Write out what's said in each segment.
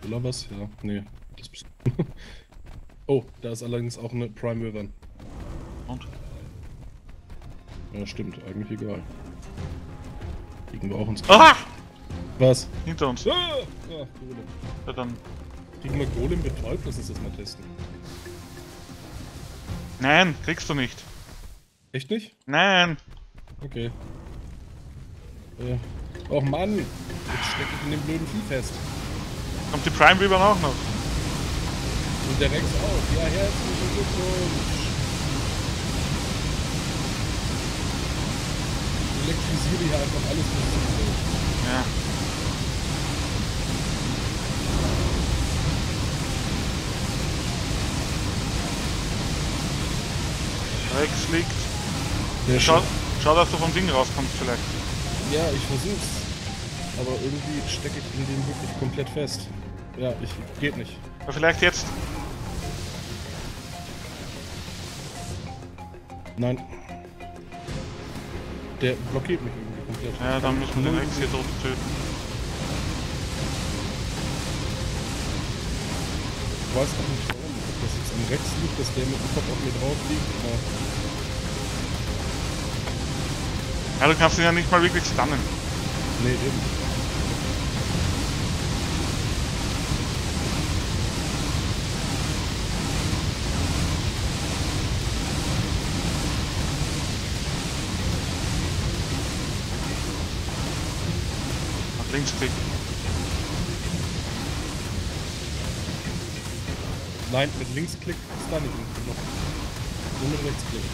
Oder was? Ja, nee. Das bist du. Oh, da ist allerdings auch eine Prime River. Und? Ja, stimmt, eigentlich egal. Kriegen wir auch ins Ah! Was? Hinter uns. Ah! Ah, Golem. Ja, dann. Kriegen wir Golem betäubt? Lass uns das mal testen. Nein, kriegst du nicht. Echt nicht? Nein! Okay. Oh Mann! Jetzt stecke ich in dem blöden Vieh fest. Kommt die Prime River auch noch? Und der Rex auch. Ja, herzlichen Glückwunsch. Ich elektrisiere hier einfach alles, was ich will. Ja. Rex liegt. Der Schau, dass du vom Ding rauskommst vielleicht. Ja, ich versuch's. Aber irgendwie stecke ich in dem wirklich komplett fest. Ja, geht nicht. Aber vielleicht jetzt. Nein. Der blockiert mich irgendwie komplett. Ja, dann müssen wir den Rex hier tot töten. Ich weiß auch nicht warum. Ob das jetzt am Rex liegt, dass der mit dem Kopf auf mir drauf liegt. Aber Ja, du kannst ihn ja nicht mal wirklich stunnen. nee, eben. Nach links klicken. Nein, mit Linksklick ist da nicht irgendwie noch. Nur mit Rechtsklick.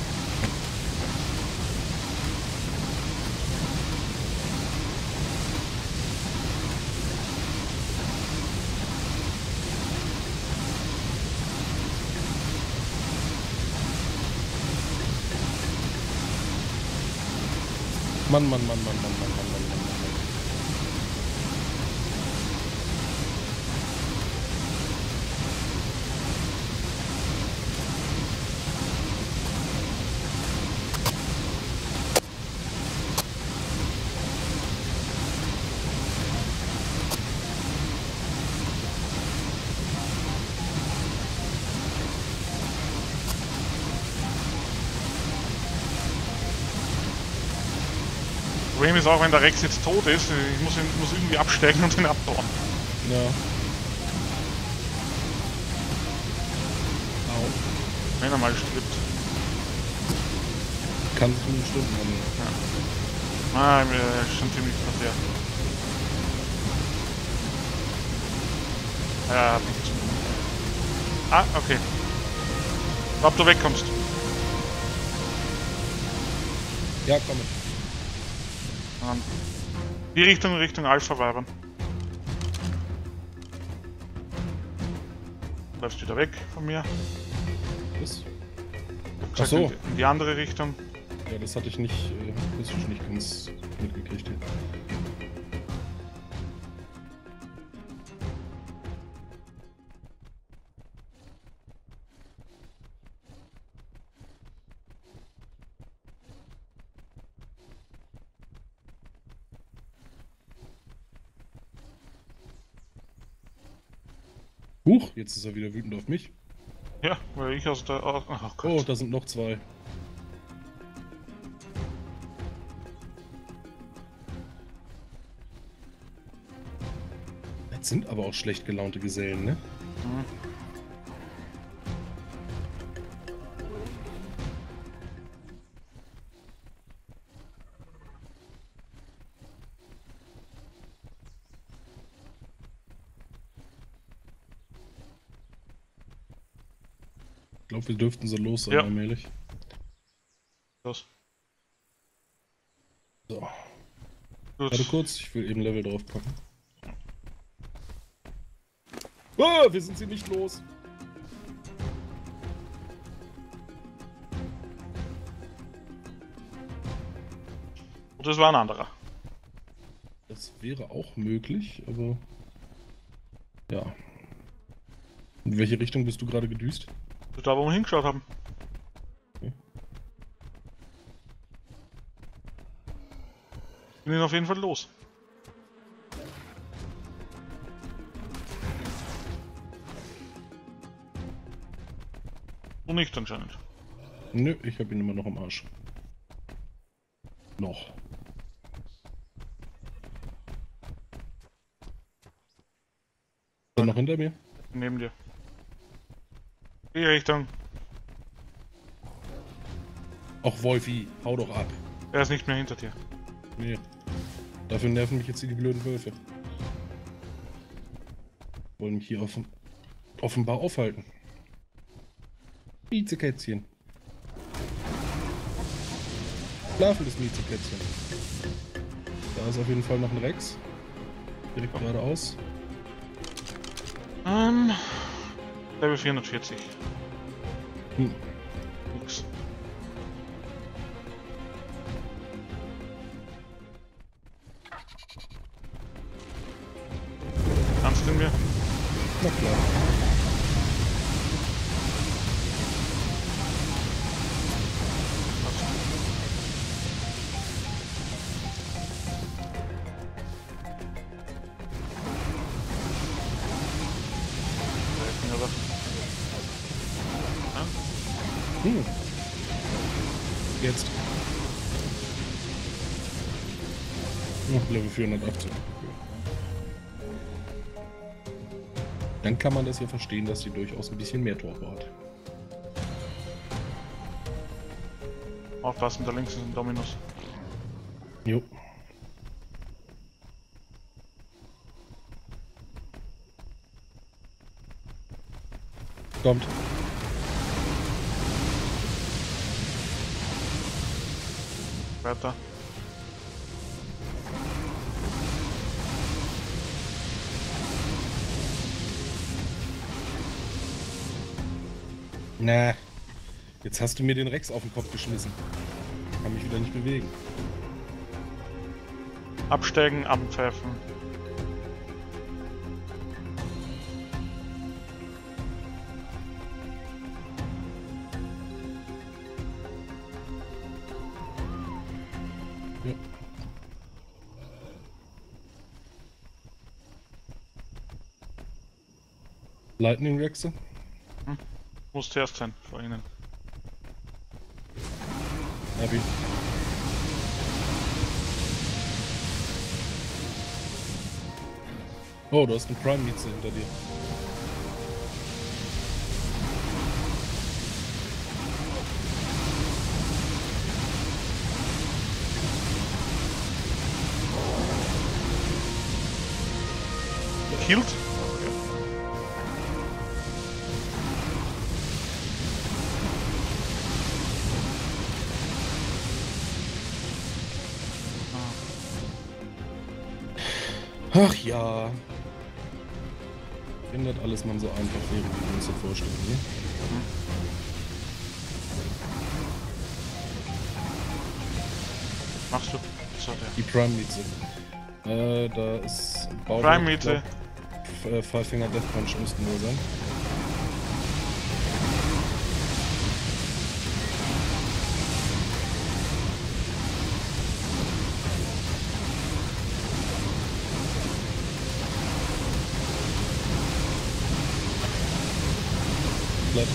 Mann, Mann, Mann, Mann, Mann, Mann, Mann, Mann, Mann, Mann, Mann. Problem ist auch, wenn der Rex jetzt tot ist, ich muss irgendwie absteigen und ihn abbauen. Ja. Au. Wenn er mal stirbt. Kann sich nur Stunden haben. Ja. Ah, mir ist schon ziemlich verkehrt. Ja, hat nichts. Ah, okay. Ob du wegkommst. Ja, komm ich. Die Richtung Alpha waren. Läufst wieder weg von mir. Was? Ach so. In die andere Richtung. Ja, das hatte ich nicht, akustisch nicht ganz mitgekriegt. Huch, jetzt ist er wieder wütend auf mich. Ja, weil ich aus der... Oh Gott. Oh, da sind noch zwei. Das sind aber auch schlecht gelaunte Gesellen, ne? Mhm. Ich glaube, wir dürften so los sein, Ja. allmählich. Los. So. Gut. Warte kurz, ich will eben Level draufpacken. Ah, wir sind sie nicht los. Und das war ein anderer. Das wäre auch möglich, aber... Ja. In welche Richtung bist du gerade gedüst? Da, wo wir hingeschaut haben. Okay. Bin ihn auf jeden Fall los. Du nicht anscheinend. Nö, ich hab ihn immer noch am Arsch. Noch. Ist er noch hinter mir? Neben dir. Die Richtung. Ach Wolfi, hau doch ab. Er ist nicht mehr hinter dir. Nee. Dafür nerven mich jetzt hier die blöden Wölfe. Wollen mich hier offenbar aufhalten. Miezekätzchen. Schlafendes Miezekätzchen. Da ist auf jeden Fall noch ein Rex. Direkt geradeaus. Level 440. Hm. Nix. Kannst du mir? Na klar. Hm. Jetzt. Noch Level 418. Dann kann man das ja verstehen, dass sie durchaus ein bisschen mehr Torpor hat. Aufpassen, da links ist ein Dominus. Jo. Kommt. Weiter. Na, jetzt hast du mir den Rex auf den Kopf geschmissen. Kann mich wieder nicht bewegen. Absteigen, abpfeifen. Ja. Lightning Rexe? Muss zuerst sein, vor ihnen. Abby. Oh, du hast einen Prime Mieze hinter dir. Hielt? Ach ja. Wenn das alles mal so einfach wäre, wie wir uns das vorstellen, ne? Machst du? So, der. Die Prime Mieze. Da ist Prime Mieze. Five Finger Death Punch müssten nur sein. Bleib.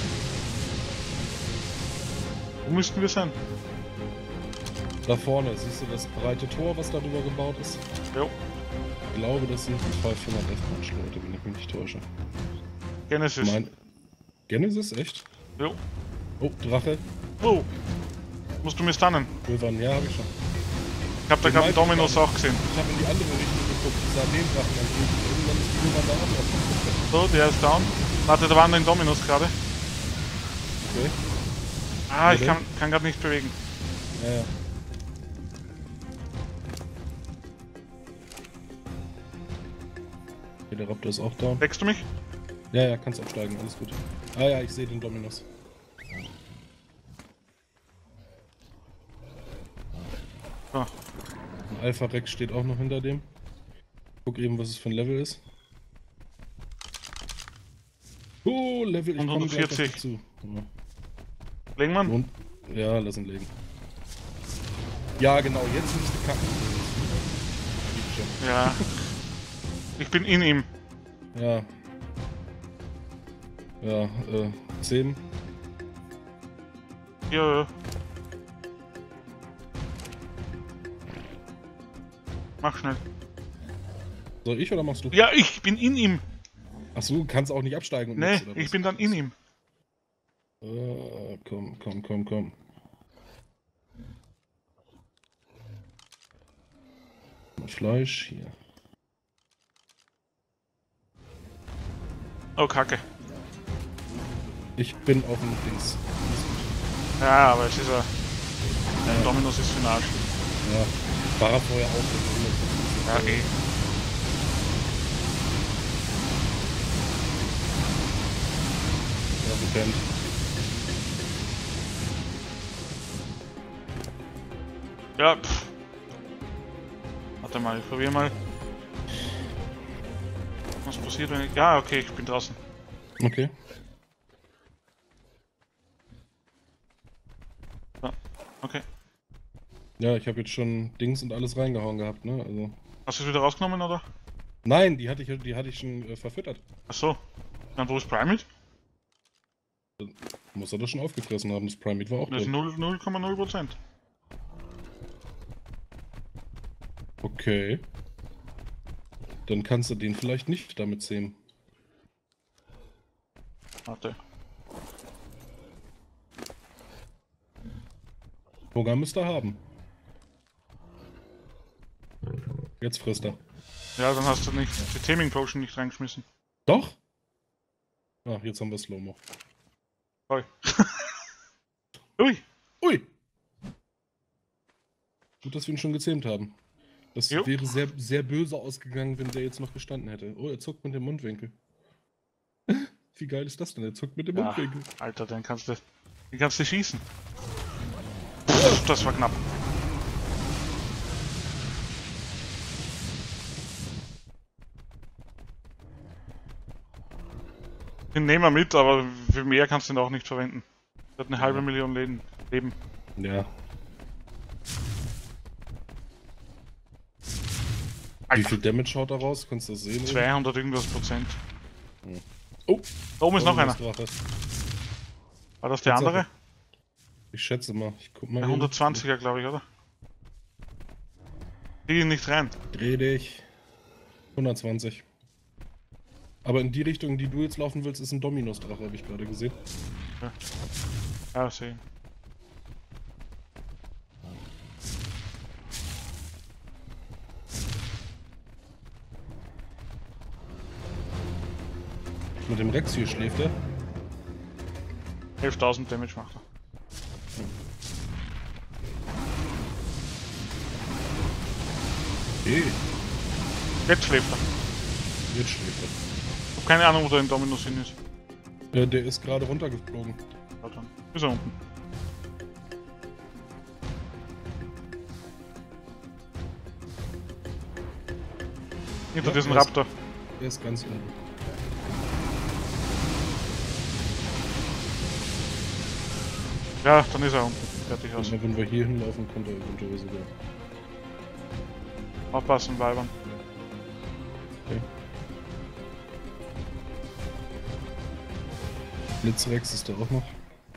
Wo müssten wir sein? Da vorne, siehst du das breite Tor, was darüber gebaut ist? Jo. Ich glaube, das sind die Five Finger Death Punch Leute, wenn ich mich nicht täusche. Genesis. Genesis, echt? Jo. Oh, Drache. Oh. Musst du mir stunnen? Wilvan, ja, hab ich schon. Ich hab da gerade einen Dominus auch gesehen. Ich habe in die andere Richtung geguckt, ich sah den Drachen dann irgendwann ist die Wilvan da auch noch. So, der ist down. Warte, da waren ein Dominus gerade. Okay. Ah, ich Ja, kann gerade nicht bewegen. Ja, ja. Okay, der Raptor ist auch down. Wächst du mich? Ja, ja, kannst absteigen, alles gut. Ah ja, ich sehe den Dominus. So. Ein Alpha Rex steht auch noch hinter dem. Guck eben, was es für ein Level ist. Oh, Level, ich komme gleich auf 140. dich zu. Ja. Legen wir? Und, ja, lass ihn legen. Ja, genau, jetzt müsste kacken. Ja. Ich bin in ihm. Ja. Ja, 10. Ja, ja. Mach schnell. Soll ich oder machst du? Ja, ich bin in ihm. Achso, du kannst auch nicht absteigen und Nee, nix, oder ich was? bin dann in ihm. Komm. Fleisch hier. Oh, Kacke. Ich bin auf dem Dings. Ja, aber es ist ja... Dominus ist für den Arsch. Ja, war er vorher auch. Ja, eh. Ja, gepennt. Ja, pff. Warte mal, ich probier mal. Was passiert, wenn ich... Ja, okay, ich bin draußen. Okay. So, okay. Ja, ich habe jetzt schon Dings und alles reingehauen gehabt, ne? Also. Hast du es wieder rausgenommen, oder? Nein, die hatte ich schon verfüttert. Ach so. Dann wo ist Primate? Muss er das schon aufgefressen haben, das Primate war auch Das ist drin. 0,0%. Okay. Dann kannst du den vielleicht nicht damit zähmen. Warte. Hunger müsste er haben. Jetzt frisst er. Ja, dann hast du nicht die Taming Potion nicht reingeschmissen. Doch? Ach, jetzt haben wir Slow-Mo. Ui. Ui. Ui! Gut, dass wir ihn schon gezähmt haben. Das Jo. wäre sehr, sehr böse ausgegangen, wenn der jetzt noch gestanden hätte. Oh, er zuckt mit dem Mundwinkel. Wie geil ist das denn? Er zuckt mit dem Ja, Mundwinkel. Alter, den kannst du schießen. Das war knapp. Den nehmen wir mit, aber für mehr kannst du ihn auch nicht verwenden. Der hat eine halbe Million Leben. Ja. Wie Alter, viel Damage haut er raus? Kannst du das sehen? 200 irgendwas Prozent. Oh! Da oben ist noch einer. Drache. War das der andere? Ich schätze mal. Ich guck mal. Der eben. 120er, glaube ich, oder? Krieg ihn nicht rein. Dreh dich. 120. Aber in die Richtung, in die du jetzt laufen willst, ist ein Dominus-Drache, habe ich gerade gesehen. Ja, sehen. Mit dem Rex hier schläft er. 11.000 Damage macht er. Hey, Jetzt schläft er. jetzt schläft er. Ich hab keine Ahnung, wo der in Dominus hin ist. Der ist gerade runtergeflogen. Ja, dann ist er unten. Hinter Ja, diesem er ist- Raptor. Er ist ganz unten. Ja, dann ist er unten. Fertig aus. Also, wenn wir hier hinlaufen, könnte er eventuell sogar. Aufpassen, Weibern. Okay. Blitzrex ist da auch noch.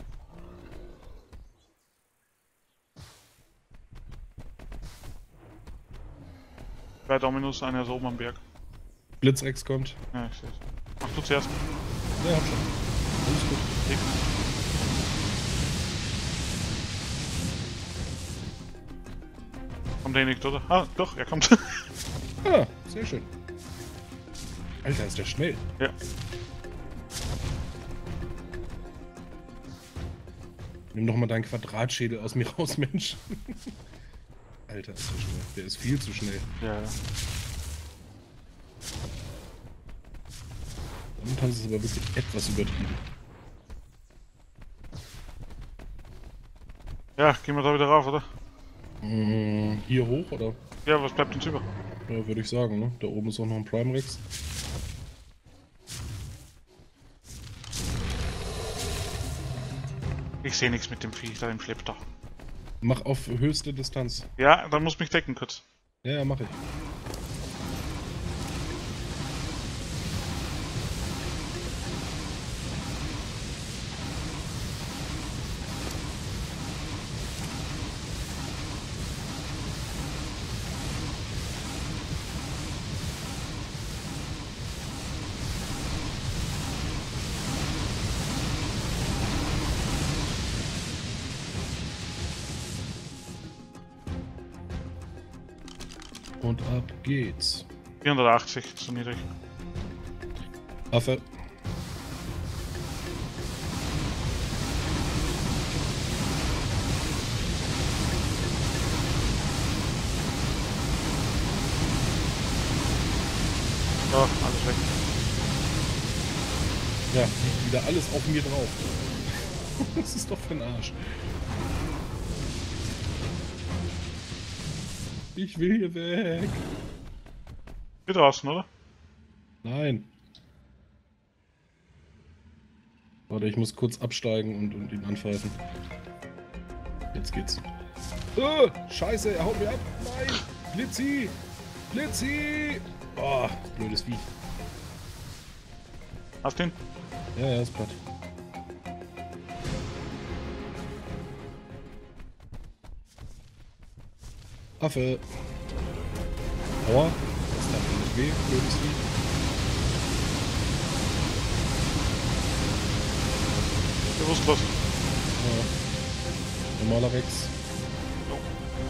Bei Dominus, einer ist oben am Berg. Blitzrex kommt. Ja, ich seh's. Mach du zuerst. Ja, hab schon. Alles gut. Kommt der nicht, oder? Ah, doch, er kommt. Ah, sehr schön. Alter, ist der schnell. Ja. Nimm doch mal deinen Quadratschädel aus mir raus, Mensch. Alter, ist der schnell. Der ist viel zu schnell. Ja, ja. Damit haben sie es aber wirklich etwas übertrieben. Ja, gehen wir da wieder rauf, oder? Hier hoch, oder? Ja, was bleibt uns über? Ja, würde ich sagen, ne? Da oben ist auch noch ein Prime Rex. Ich sehe nichts mit dem Viech da im Schlepptau. Mach auf höchste Distanz. Ja, dann muss mich decken kurz. Ja, mach ich. Und ab geht's. 480, zu niedrig. Affe. So, alles weg. Ja, liegt wieder alles auf mir drauf. Das ist doch für ein Arsch. Ich will hier weg. Hier draußen, oder? Nein. Warte, ich muss kurz absteigen und ihn anpfeifen. Jetzt geht's. Scheiße, er haut mir ab. Nein! Blitzi! Blitzi! Oh, blödes Vieh. Hast du ihn? Ja, er ist platt. Affe. Aua. Das tat mir nicht weh, blödes Vieh. Bewusstlos. Ja. Normaler Rex. So.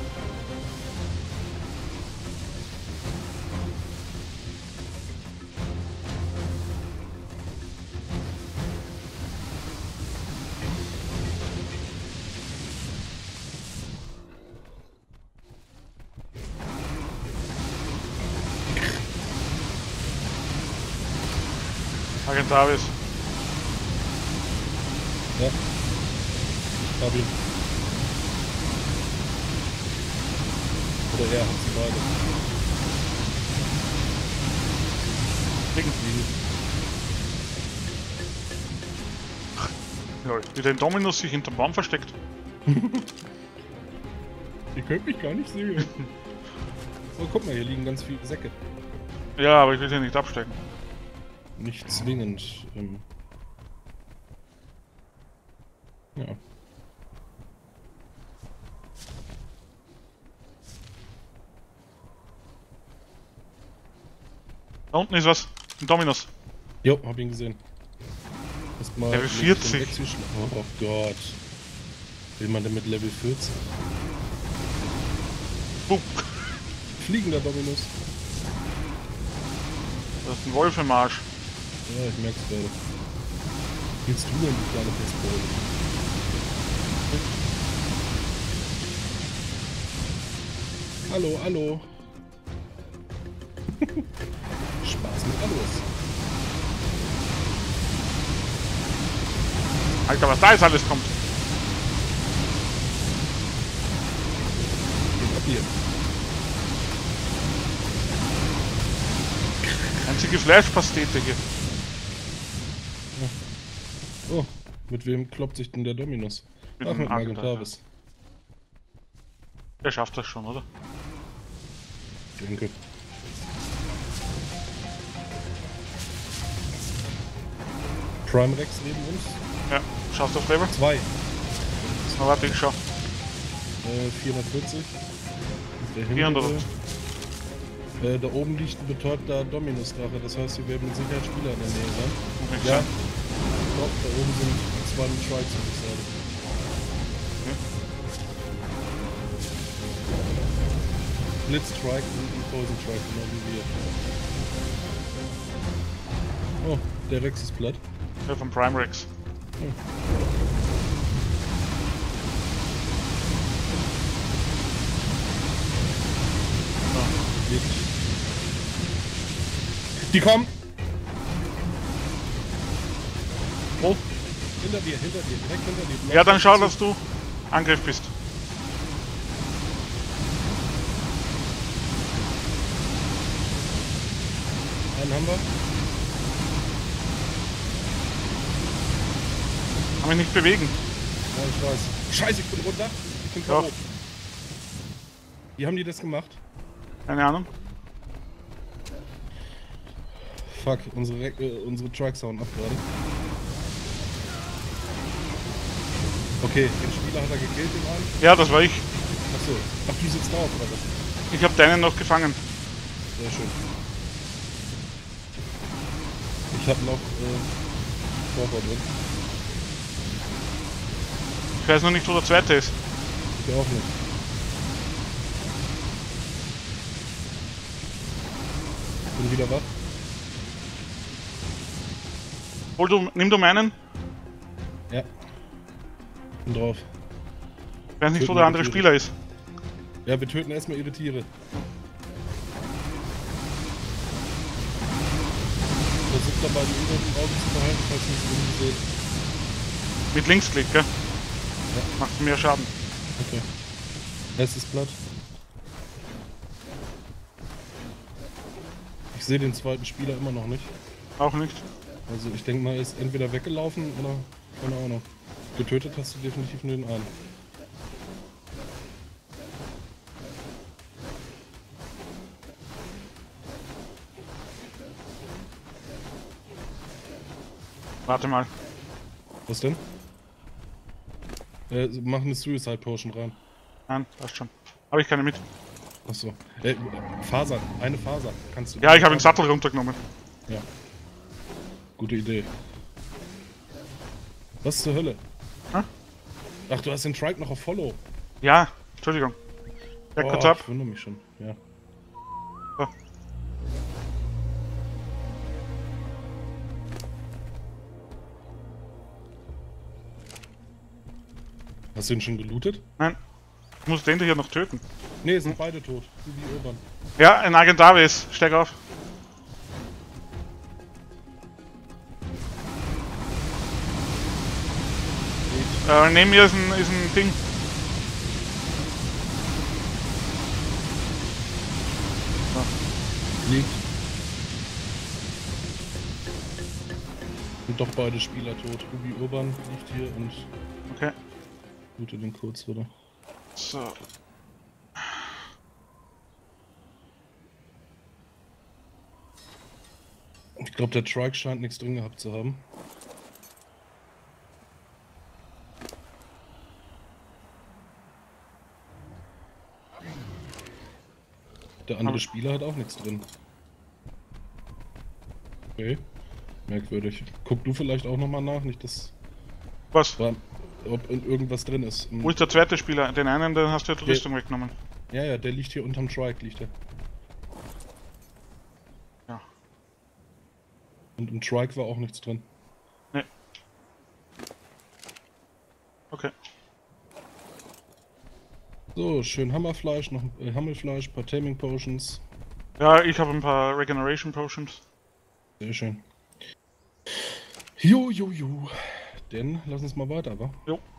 Agent Davis. Ja. Hab ihn. Oder er hat sie beide. Fliegen. Ja, wie der Dominus sich hinterm Baum versteckt. Ihr könnt mich gar nicht sehen. Oh, guck mal, hier liegen ganz viele Säcke. Ja, aber ich will sie nicht abstecken. Nicht zwingend. Ja. Da unten ist was. Ein Dominus. Jo, hab ihn gesehen. Erstmal Level 40. Oh Gott. Will man denn mit Level 14? Buh. Fliegender Dominus. Das ist ein Wolf im Arsch. Ja, ich merk's gerade. Willst du denn, die kleine Pestbeule? Hallo, hallo. Spaß mit Allos. Alter, was da jetzt alles kommt. Geht ab hier. Einzige Fleischpastete hier. Oh, mit wem kloppt sich denn der Dominus? Ach, mit Agent Davis. Der schafft das schon, oder? Denke. Prime Rex neben uns. Ja, schaffst du auf Flavor? 2. Na warte, ich schau. 440. Der 400. Da oben liegt ein betäubter Dominus-Drache, das heißt, hier werden mit Sicherheit Spieler in der Nähe sein. Muss ich Ja, sagen. doch, da oben sind 2 mit Strikes, würde ich sagen. Blitz-Strike und ein Poison-Strike, genau wie wir. Oh, der Rex ist platt. Der vom Prime Rex. Die kommen! Oh, hinter dir, direkt hinter dir. Ja, dann schau, dass du Angriff bist. Einen haben wir. Kann mich nicht bewegen. Ja, ich weiß. Scheiße, ich bin runter. Ich bin Ja. K.O. Wie haben die das gemacht? Keine Ahnung. Fuck, unsere Trucks hauen ab gerade. Okay, den Spieler hat er gekillt, den einen. Ja, das war ich. Achso. Ach, du sitzt drauf, oder was? Ich habe deinen noch gefangen. Sehr schön. Ich hab noch Torwart drin. Ich weiß noch nicht, wo der zweite ist. Ich auch nicht. Bin wieder wach. Nimm du meinen. Ja. Bin drauf. Ich weiß nicht, wo der andere Spieler ist. Ja, wir töten erstmal ihre Tiere. Versucht dabei die Uhr im Auge zu behalten, falls ihr es irgendwie seht. Mit Linksklick, gell? Ja. Macht mehr Schaden. Okay. Erstes Blatt. Ich sehe den zweiten Spieler immer noch nicht. Auch nicht. Also ich denke mal, er ist entweder weggelaufen oder keine Ahnung. Getötet hast du definitiv nur den einen. Warte mal. Was denn? Mach eine Suicide Potion rein. Nein, passt schon. Habe ich keine mit. Achso. Faser. Eine Faser. Kannst du. Ja, ich habe den Sattel runtergenommen. Ja. Gute Idee. Was zur Hölle? Hä? Ach, du hast den Trike noch auf Follow. Ja, Entschuldigung. Ja, kurz ab. Ich wundere mich schon. Ja. So. Hast du ihn schon gelootet? Nein. Ich muss den hier noch töten. Ne, sind beide tot. Wie Urban. Ja, ein Agent Davis. Steig auf. Neben mir ist ein Ding. Liegt. Sind doch beide Spieler tot. Ubi Urban liegt hier und Okay. loote den kurz wieder. So. Ich glaube, der Trike scheint nichts drin gehabt zu haben. Der andere Spieler hat auch nichts drin. Okay. Merkwürdig. Guck du vielleicht auch nochmal nach, nicht dass Was? ob irgendwas drin ist. Wo ist der zweite Spieler? Den einen, den hast du die Rüstung weggenommen. Ja, ja, der liegt hier unterm Trike, liegt der. Ja. Und im Trike war auch nichts drin. Nee. Okay. So, schön Hammerfleisch, noch Hammelfleisch, paar Taming Potions. Ja, ich habe ein paar Regeneration Potions. Sehr schön. Jo. Denn lass uns mal weiter, wa? Jo.